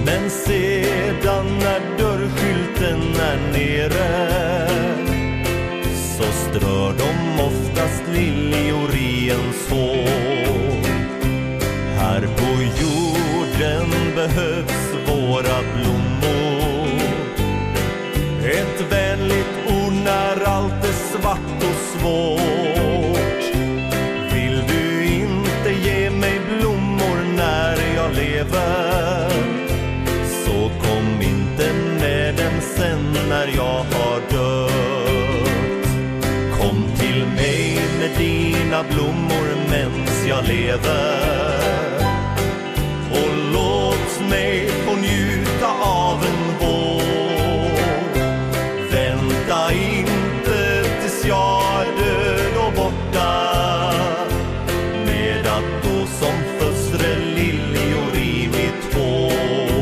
Men sedan när dörrskylten är nere så strör de oftast liljor i ens hår. Här på jorden behövs våra blommor. Ett vänligt ord när allt är svart och svårt. Vill du inte ge mig blommor när jag lever, så kom inte med dem sen när jag har dött. Kom till mig med dina blommor mens jag lever, och låt mig få njuta av en vår. Vänta inte tills jag är död och borta, med att gå som föstre liljor i mitt hår.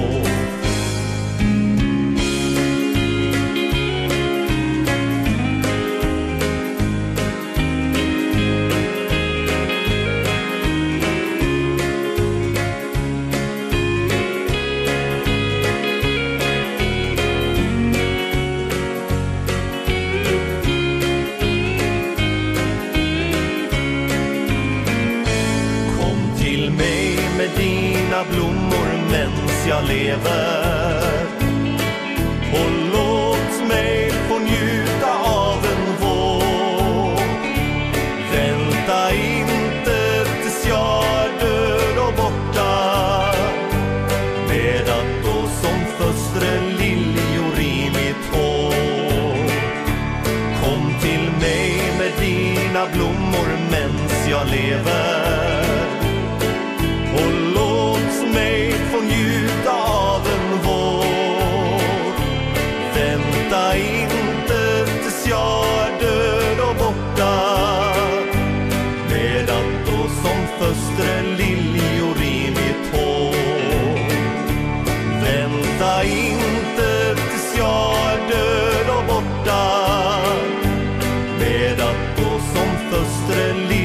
Dina blommor mens jag lever, och låt mig få njuta av en vår. Vänta inte tills jag är död och borta, med att gå som föstre liljor i mitt hår. Kom till mig med dina blommor mens jag lever, och låt mig få njuta av en vår. Vänta inte tills jag är död och borta, med att gå som föstre liljor i mitt hår. Vänta inte tills jag är död och borta, med att gå som föstre liljor